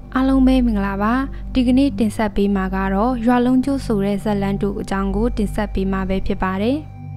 အားလုံးပဲမင်္ဂလာပါဒီကနေ့တင်ဆက်ပေးမှာကတော့ရွာလုံးကျိုးဆိုတဲ့ဇာတ်လမ်းတူအကြောင်းကိုတင်ဆက်ပေးမှာပဲဖြစ်ပါတယ်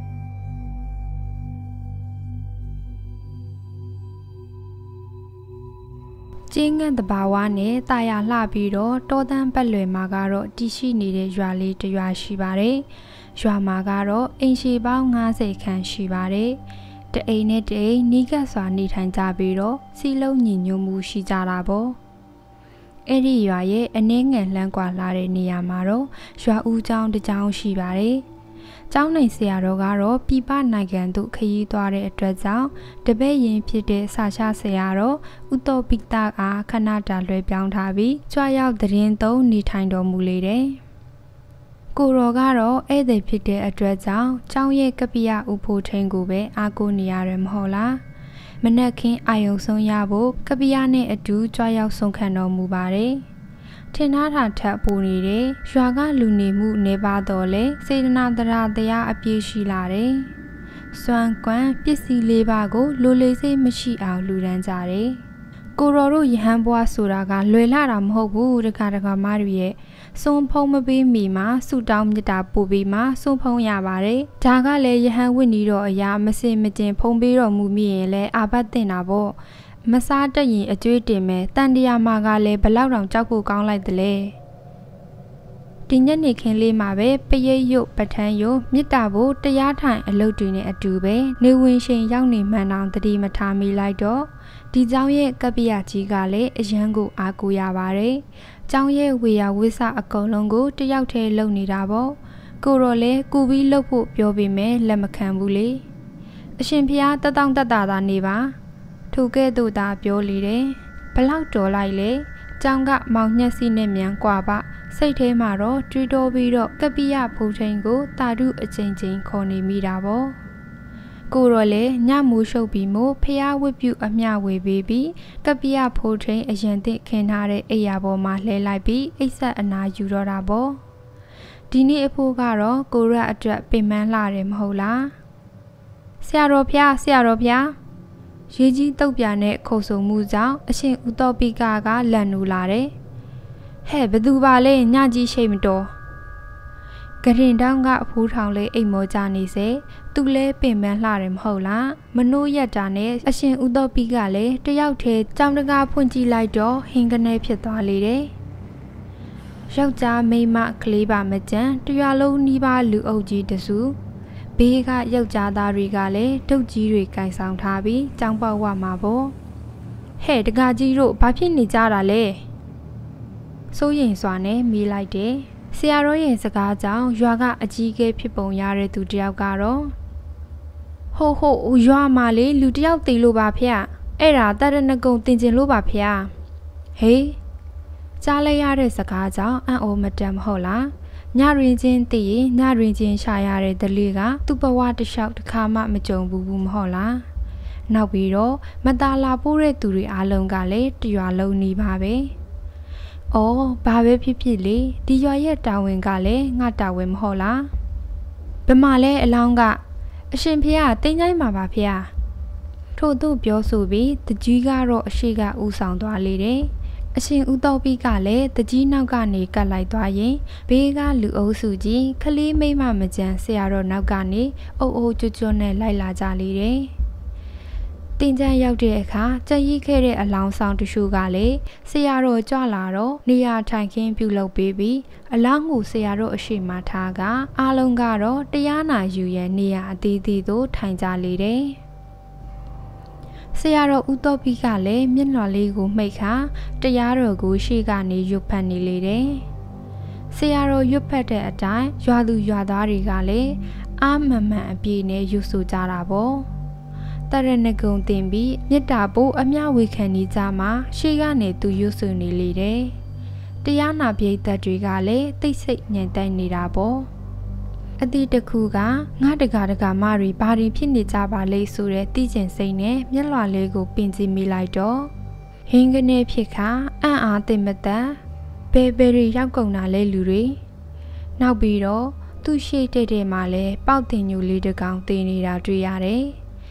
ကျင်းငတ်တဘာဝနဲ့တာယာလှပြီးတော့တောတန်းပတ်လွယ်မှာကတော့တည်ရှိနေတဲ့ရွာလေးတစ်ရွာရှိပါတယ်ရွာမှာကတော့အိမ်ရှည်ပေါင်း90ခန့်ရှိပါတယ်တအိမ်နဲ့တအိမ်နီးကပ်စွာနေထိုင်ကြပြီးတော့စီလုံးညီညွတ်မှုရှိကြတာပေါ့အဲ့ဒီရွာရဲ့အနှဲငယ်လှမ်းကွာလာတဲ့နေရာမှာတော့ရွာဦးကျောင်းတစ်ကျောင်းရှိပါတယ်။ကျောင်းနိုင်ဆရာတော်ကတော့ပြပနိုင်ငံသို့ခရီးသွားတဲ့အတွက်ကြောင့်တပည့်ရင်ဖြစ်တဲ့ဆာချဆရာတော်ဥတောပိတအားခဏတာလွှဲပြောင်းထားပြီးကြွရောက်သတင်းသုံးနေထိုင်တော်မူလေတယ်။ကိုတော်ကတော့ဧည့်သည်ဖြစ်တဲ့အတွက်ကြောင့်ကျောင်းရဲ့ကပ္ပိယဥဖို့ထင်းကိုပဲအားကိုးနေရတယ်မဟုတ်လား။မနက်ခင်းအာယုံဆုံးရဖို့ကပ္ပိယနဲ့အတူကြွရောက်ဆုံးခံတော်မူပါတယ်။ထင်ထားတာထပ်ပူနေတဲ့ရွာကလူနေမှုနေပါတော့လေစေတနာတရားအပြည့်ရှိလာတယ်။စွမ်းကွမ်းပစ္စည်းလေးပါးကိုလိုလေစိတ်မရှိအောင်လူဒန်းကြတယ်။ကိုတော်တို့ယဟန်ဘွားဆိုတာကလွယ်လာတာမဟုတ်ဘူးတခါမတွေရဲ့စွန်ဖုံးမပေးမီမှာဆူတောင်းမြတ်တာပို့ပြီးမှစွန်ဖုံးရပါတယ်။ဒါကလည်းယဟန်ဝိနည်းတော်အရာမစင်မကျင်ဖုံးပေးတော်မူမိရင်လည်းအာဘတ်တင်တာပေါ့။မစားတတ်ရင်အကျွေးတင်မယ်တန်တရားမှာကလည်းဘလောက်တောင်ကြောက်ဖို့ကောင်းလိုက်တယ်လေ။ဒီညနေခင်းလေးမှာပဲပရိတ်ရုပ်ပထန်းရုပ်မြစ်တာဖို့တရားထိုင်အလုပ်တွေနဲ့အတူပဲနေဝင်ရှင်ရောက်နေမှန်တောင်တတိမထားမိလိုက်တော့ဒီเจ้าရဲ့ကပ္ပိယကြီးကလည်းအရန်ကိုအားကိုးရပါတယ်။เจ้าရဲ့ဝေယဝိဆအကုန်လုံးကိုတယောက်တည်းလုပ်နေတာပေါ့။ကိုတော့လေကူပြီးလုပ်ဖို့ပြောပေမဲ့လက်မခံဘူးလေ။အရှင်ဖျားတတောင့်တတသာနေပါ။ထိုကဲ့သို့သာပြောလေတယ်။ဘလောက်တော်လိုက်လေ။เจ้าကမောင်ညက်စီနဲ့မြန်กว่าပါစိတ်ထဲမှာတော့တွေးတောပြီးတော့ကပ္ပိယဖုန်ထိန်ကိုတာဓုအချိန်ချင်းခေါ်နေမိတာပေါ့။ကိုတော့လေညမိုးရှုပ်ပြီးမို့ဖျားဝတ်ပြုအမျှဝေပေးပြီးကပ္ပိယဖိုးထိန်အရင်သိခင်းထားတဲ့အိယာပေါ်မှာလှဲလိုက်ပြီးအိတ်ဆက်အနာယူတော့တာပေါ့ဒီနေ့အဖိုးကတော့ကိုရက်အတွက်ပင်ပန်းလာတယ်မဟုတ်လားဆရာတော်ဖျားရေကြီးတုတ်ပြနဲ့ခုံဆုံမှုကြောင့်အရှင်ဥတောပိကလန်နူလာတယ်ဟဲ့ဘသူပါလဲညကြီးရှိမတော်ကရင်တောင်းကအဖိုးထောင်လေးအိမ်မောကြနေစေသူလဲပင်ပန်းလှတယ်မဟုတ်လားမနိုးရက်တာနဲ့အရှင်ဥတောပိကလည်းတယောက်တည်းကြောင်တကားဖွင့်ကြည့်လိုက်တော့ဟင်းကနေဖြစ်သွားလေတယ်ယောက်ျားမိန်းမကလေးပါမကြမ်းတရွာလုံးနီးပါးလူအုပ်ကြီးတစုဘေးကယောက်ျားသားတွေကလည်းဒုတ်ကြီးတွေကင်ဆောင်ထားပြီးကြောင်ပေါက်ဝမှာပေါ့ဟဲ့တကားကြီးတို့ဘာဖြစ်နေကြတာလဲစိုးရင်စွာနဲ့မေးလိုက်တယ်ဆရာတော်ရဲ့စကားကြောင့်ရွာကအကြီးအကဲဖြစ်ပုံရတဲ့သူတယောက်ကတော့ဟုတ်ရွာမှာလေလူတယောက်တေလို့ပါဖေ။အဲ့ဒါတရဏဂုံတင်ကျင်လို့ပါဖေ။ဟေးကြားလိုက်ရတဲ့စကားကြောင့်အံ့ဩမတန်မဟုတ်လား။ညရင်ချင်းတည်ရင်ညရင်ချင်းရှာရတဲ့ဒလေးကသူ့ဘဝတစ်လျှောက်တစ်ခါမှမကြုံဘူးမဟုတ်လား။နောက်ပြီးတော့မตาလာပိုးတဲ့သူတွေအားလုံးကလည်းတရွာလုံးနေပါပဲ။အော်ဘာပဲဖြစ်ဖြစ်လေဒီရွာရဲ့တာဝန်ကလည်းငါတာဝန်မဟုတ်လားဘယ်မှာလဲအလောင်းကအရှင်ဖေကတင်းချိုင်းမှာပါဖေထို့သူပြောဆိုပြီးတကြီးကတော့အရှိကဥဆောင်သွားလေတယ်အရှင်ဥတောပိကလည်းတကြီးနောက်ကနေကတ်လိုက်သွားရင်ဘေးကလူအုပ်စုကြီးခလေးမိမမကြမ်းဆရာတော်နောက်ကနေအုပ်အုပ်ကျွတ်ကျွတ်နဲ့လိုက်လာကြလေတယ်တင်ချမ်းရောက်တဲ့အခါကြက်ရီးခဲ့တဲ့အလောင်းဆောင်တရှုကလည်းဆရာတော်ကြွလာတော့နေရာထိုင်ခင်းပြုလုပ်ပေးပြီးအလောင်းကိုဆရာတော်အရှိမထားကအားလုံးကတော့တရားနာယူရန်နေရာအသီးသီးသို့ထိုင်ကြလေတယ်ဆရာတော်ဥတောပိကလည်းမျက်နှာလေးကိုမှိတ်ခါတရားတော်ကိုရှေ့ကနေရွတ်ဖတ်နေလေတယ်ဆရာတော်ရွတ်ဖတ်တဲ့အတိုင်းရွာသူရွာသားတွေကလည်းအာမန်မှန်အပြည့်နဲ့ရွတ်ဆိုကြတာပေါ့တရဏဂုံတင်ပြီးမြစ်တာပို့အမျှဝေခံနေကြမှာရှေ့ကနေသူရွတ်ဆိုနေလေတယ်တရားနာပိဋကတွေကလည်းတိတ်ဆိတ်ညံတမ်းနေတာပေါ့အတိတခုကငါတကာမတွေဘာတွေဖြစ်နေကြပါလဲဆိုတဲ့သိကျင်စိတ်နဲ့မျက်လွှာလေးကိုပင်ကြည့်မိလိုက်တော့ဟင်းကနေဖြစ်ခါအံ့အားသိမတန်ဘယ်တွေရောက်ကုန်တာလဲလူတွေနောက်ပြီးတော့သူ့ရှေ့တဲ့မှာလဲပေါက်တင်ညူလေးတကောင်တင်နေတာတွေ့ရတယ်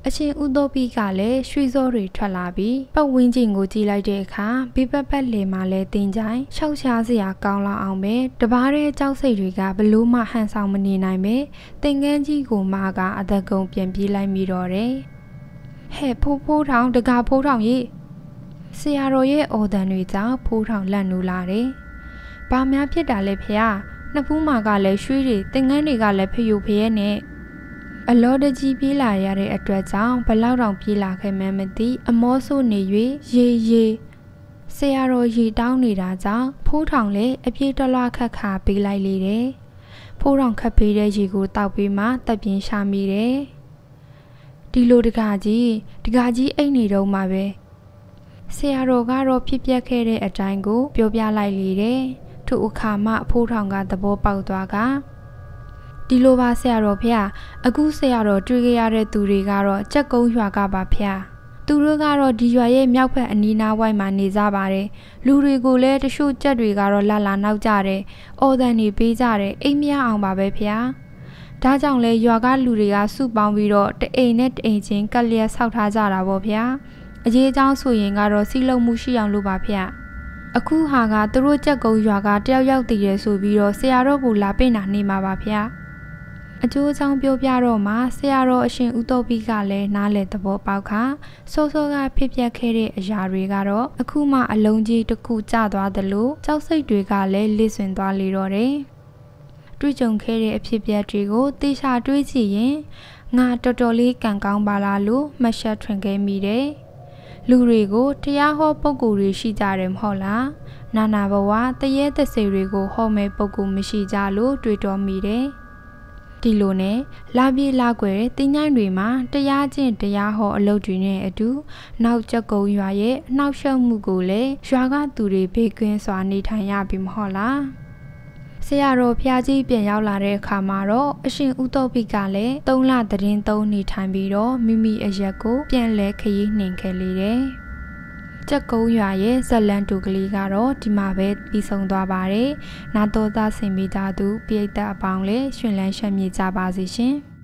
အရှင်ဥသောပိကလည်းရွှေစောတွေထွက်လာပြီးပတ်ဝန်းကျင်ကိုကြည့်လိုက်တဲ့အခါဘေးပတ်လေမှာလဲတင်းကြိုင်ရှောက်ရှားစရာကောင်းလာအောင်ပဲတပားတဲ့ကြောက်စိတ်တွေကဘလို့မှဟန်ဆောင်မနေနိုင်ပဲသင်္ကန်းကြီးကိုမာကအသက်ကုန်ပြန်ပြေးလိုက်မိတော့တယ်ဟဲ့ဖိုးထောင်တကာဖိုးထောင်ရေဆရာတော်ရဲ့အော်တန်တွေကြောင့်ဖိုးထောင်လန့်နူလာတယ်ဘာများဖြစ်တာလဲဖေ။နှစ်ဖူးမာကလည်းရွှေတွေသင်္ကန်းတွေကလည်းဖျူဖျဲနဲ့အလောတကြီးပြေးလာရတဲ့အတွက်ကြောင့်ဘလောက်တောင်ပြေးလာခဲ့မှန်းမသိအမောဆိုးနေ၍ရေဆရာတော်ရေတောင်းနေတာကြောင့်ဖိုးထောင်လည်းအပြေးတလွားခတ်ခါပေးလိုက်လေတယ်ဖိုးထောင်ခတ်ပေးတဲ့ရေကိုတောက်ပြီးမှတက်ပြင်းရှာမိတယ်ဒီလိုတကားကြီးအိတ်နေတော့မှပဲဆရာတော်ကတော့ဖြစ်ပျက်ခဲ့တဲ့အတိုင်းကိုပြောပြလိုက်လေတယ်ထိုအခါမှဖိုးထောင်ကသဘောပေါက်သွားကဒီလိုပါဆရာတော်ဖေ။အခုဆရာတော်တွေ့ခဲ့ရတဲ့သူတွေကတော့ကြက်ကုန်းရွာကပါဖေ။သူတို့ကတော့ဒီရွာရဲ့မြောက်ဘက်အနီးနားဝိုင်းမှာနေကြပါတယ်။လူတွေကိုလည်းတချို့ကြက်တွေကတော့လာနောက်ကြတယ်။အော်တန်နေပေးကြတယ်။အိမ်မရအောင်ပါပဲဖေ။ဒါကြောင့်လဲရွာကလူတွေကစုပေါင်းပြီးတော့တအိမ်နဲ့တအိမ်ချင်းကက်လျက်ဆောက်ထားကြတာပေါ့ဖေ။အရေးအကြောင်းဆိုရင်ကတော့စီလုံးမှုရှိအောင်လုပ်ပါဖေ။အခုဟာကသူတို့ကြက်ကုန်းရွာကတယောက်တည်ရဲဆိုပြီးတော့ဆရာတော်ကိုလာပင့်တာနေမှာပါဖေ။အကျိုးအကြောင်းပြောပြတော့မှဆရာတော်အရှင်ဥသောပိကလည်းနားလည်သဘောပေါက်ခါစောကဖြစ်ပျက်ခဲ့တဲ့အရာတွေကတော့အခုမှအလုံးကြီးတစ်ခုကျသွားသလိုကြောက်စိတ်တွေကလည်းလစ်ဆွင်သွားလေတော့တယ်။တွေ့ကြုံခဲ့တဲ့အဖြစ်အပျက်တွေကိုသေချာတွေးကြည့်ရင်ငါတော်တော်လေးကံကောင်းပါလားလို့မှတ်ချက်ထွင်ခဲ့မိတယ်။လူတွေကိုတရားဟောပုဂ္ဂိုလ်တွေရှိကြတယ်မဟုတ်လား။နာဘဝတရေသစေတွေကိုဟောမဲ့ပုဂ္ဂိုလ်မရှိကြလို့တွေ့တော်မိတယ်။ဒီလိုနဲ့လာပြေးလာကွယ်တင်းញိုင်းတွေမှာတရားကျင့်တရားဟောအလုပ်တွေနဲ့အတူနောက်ကြက်ကုန်းရွာရဲ့အနှောက်ယှက်မှုကိုလည်းရွာကသူတွေဘေးကင်းစွာနေထိုင်ရပြီမဟုတ်လားဆရာတော်ဖျားကြီးပြန်ရောက်လာတဲ့အခါမှာတော့အရှင်ဥသောပိကလည်း3 လသတင်းသုံးနေထိုင်ပြီးတော့မိမိအရက်ကိုပြန်လဲခရီးနှင်ခဲ့လေတယ်ကြက်ကုန်းရွာရဲ့ဇလန်တူကလေးကတော့ဒီမှာပဲပြီးဆုံးသွားပါတယ်။နာတော်သားဆင်မိသားသူပိဋကအပေါင်းလည်းရှင်လန်းရှက်မြေကြပါစေရှင်။